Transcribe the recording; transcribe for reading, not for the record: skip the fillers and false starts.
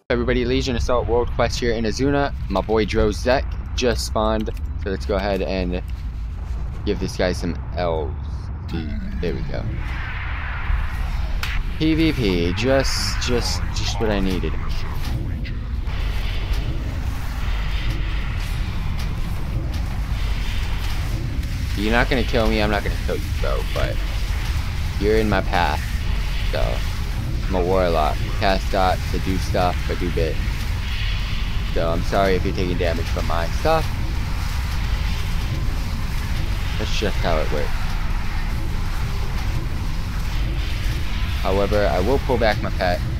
Everybody, Legion Assault World Quest here in Azuna. My boy Dro'Zek just spawned, so let's go ahead and give this guy some L's. There we go. PvP, just what I needed. You're not gonna kill me, I'm not gonna kill you, bro, but you're in my path, so I'm a warlock. Cast dots to do stuff, but do bit. So I'm sorry if you're taking damage from my stuff. That's just how it works. However, I will pull back my pet